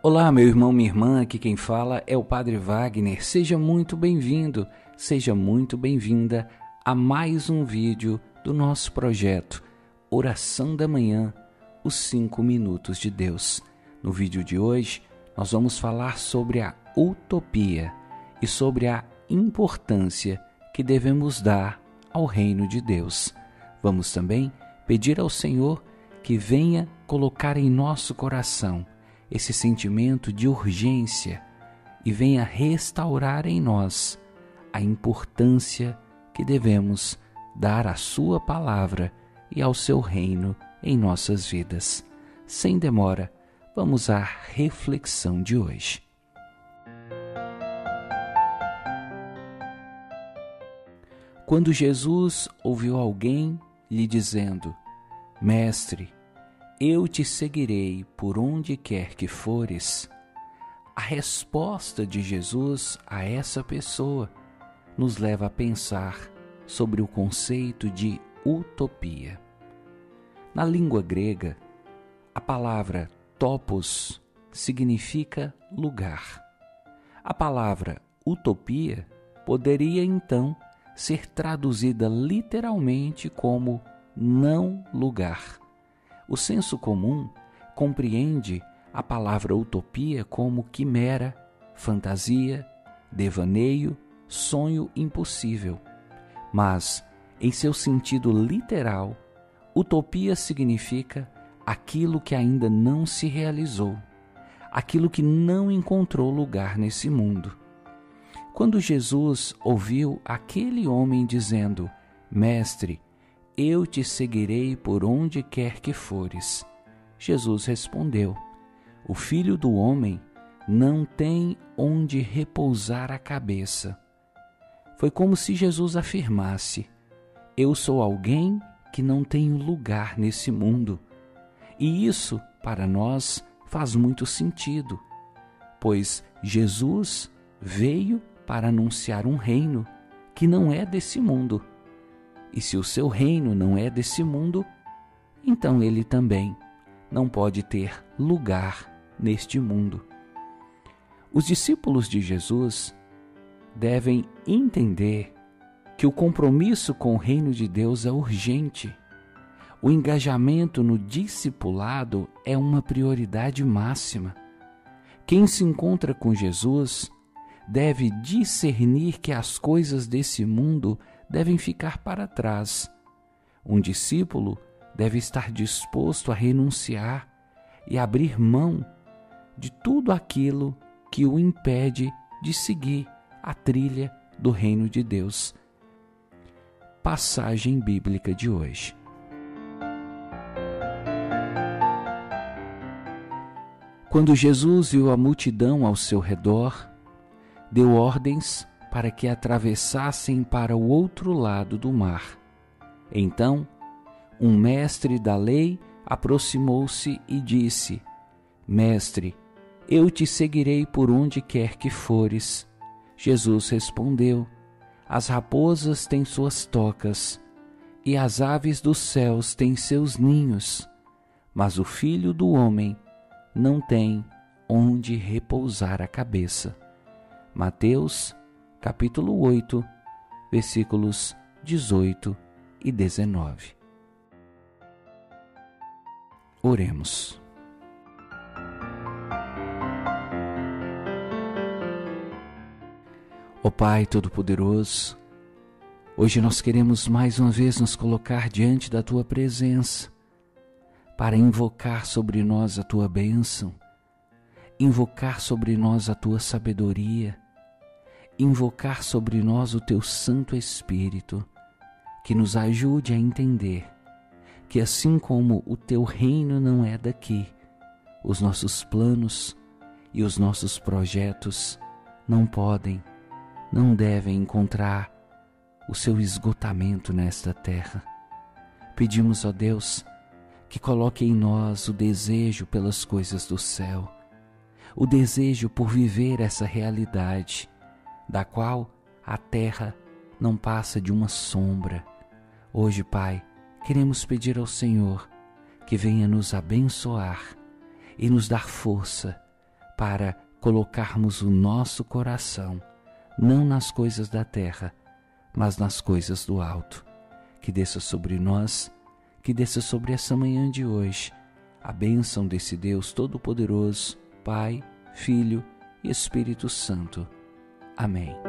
Olá, meu irmão, minha irmã, aqui quem fala é o Padre Wagner. Seja muito bem-vindo, seja muito bem-vinda a mais um vídeo do nosso projeto Oração da Manhã, os 5 Minutos de Deus. No vídeo de hoje, nós vamos falar sobre a utopia e sobre a importância que devemos dar ao reino de Deus. Vamos também pedir ao Senhor que venha colocar em nosso coração esse sentimento de urgência e venha restaurar em nós a importância que devemos dar à sua palavra e ao seu reino em nossas vidas. Sem demora, vamos à reflexão de hoje. Quando Jesus ouviu alguém lhe dizendo: Mestre, eu te seguirei por onde quer que fores, a resposta de Jesus a essa pessoa nos leva a pensar sobre o conceito de utopia. Na língua grega, a palavra topos significa lugar. A palavra utopia poderia então ser traduzida literalmente como não lugar. O senso comum compreende a palavra utopia como quimera, fantasia, devaneio, sonho impossível. Mas, em seu sentido literal, utopia significa aquilo que ainda não se realizou, aquilo que não encontrou lugar nesse mundo. Quando Jesus ouviu aquele homem dizendo: Mestre, eu te seguirei por onde quer que fores, Jesus respondeu: o Filho do Homem não tem onde repousar a cabeça. Foi como se Jesus afirmasse: eu sou alguém que não tenho lugar nesse mundo. E isso, para nós, faz muito sentido, pois Jesus veio para anunciar um reino que não é desse mundo. E se o seu reino não é desse mundo, então ele também não pode ter lugar neste mundo. Os discípulos de Jesus devem entender que o compromisso com o reino de Deus é urgente. O engajamento no discipulado é uma prioridade máxima. Quem se encontra com Jesus deve discernir que as coisas desse mundo devem ficar para trás. Um discípulo deve estar disposto a renunciar e abrir mão de tudo aquilo que o impede de seguir a trilha do reino de Deus. Passagem bíblica de hoje. Quando Jesus viu a multidão ao seu redor, deu ordens para que atravessassem para o outro lado do mar. Então, um mestre da lei aproximou-se e disse: Mestre, eu te seguirei por onde quer que fores. Jesus respondeu: as raposas têm suas tocas, e as aves dos céus têm seus ninhos, mas o Filho do Homem não tem onde repousar a cabeça. Mateus capítulo 8, versículos 18 e 19. Oremos. Ó Pai Todo-Poderoso, hoje nós queremos mais uma vez nos colocar diante da Tua presença para invocar sobre nós a Tua bênção, invocar sobre nós a Tua sabedoria, invocar sobre nós o Teu Santo Espírito, que nos ajude a entender que assim como o Teu reino não é daqui, os nossos planos e os nossos projetos não podem, não devem encontrar o seu esgotamento nesta terra. Pedimos, ó Deus, que coloque em nós o desejo pelas coisas do céu, o desejo por viver essa realidade, da qual a terra não passa de uma sombra. Hoje, Pai, queremos pedir ao Senhor que venha nos abençoar e nos dar força para colocarmos o nosso coração não nas coisas da terra, mas nas coisas do alto. Que desça sobre nós, que desça sobre essa manhã de hoje, a bênção desse Deus Todo-Poderoso, Pai, Filho e Espírito Santo. Amém.